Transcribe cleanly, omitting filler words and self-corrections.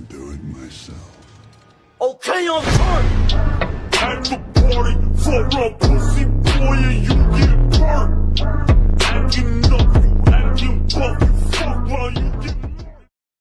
do it myself. Okay, I'm hurt. At the party for a pussy boy and you get burnt. Acting